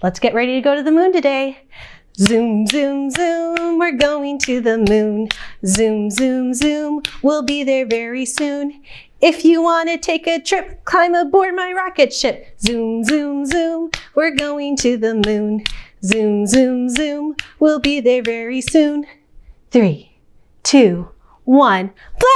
Let's get ready to go to the moon today. Zoom, zoom, zoom, we're going to the moon. Zoom, zoom, zoom, we'll be there very soon. If you want to take a trip, climb aboard my rocket ship. Zoom, zoom, zoom, we're going to the moon. Zoom, zoom, zoom, we'll be there very soon. 3, 2, 1, blast!